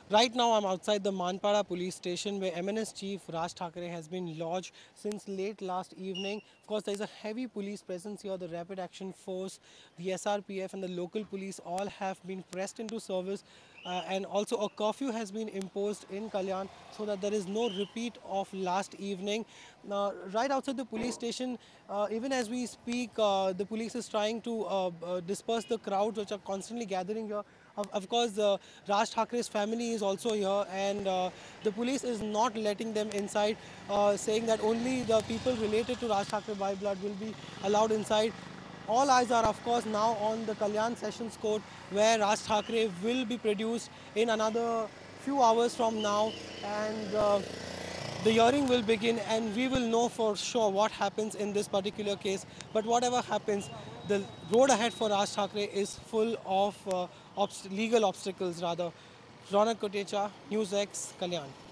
Right now, I'm outside the Manpada police station where MNS Chief Raj Thackeray has been lodged since late last evening. Of course, there is a heavy police presence here. The Rapid Action Force, the SRPF, and the local police all have been pressed into service. And also, a curfew has been imposed in Kalyan so that there is no repeat of last evening. Right outside the police station, even as we speak, the police is trying to disperse the crowds which are constantly gathering here. Of course, Raj Thackeray's family is also here, and the police is not letting them inside, saying that only the people related to Raj Thackeray by blood will be allowed inside. All eyes are, of course, now on the Kalyan Sessions Court, where Raj Thackeray will be produced in another few hours from now, and the hearing will begin, and we will know for sure what happens in this particular case. But whatever happens, the road ahead for Raj Thackeray is full of legal obstacles rather. Ronak, Kotecha, News X, Kalyan.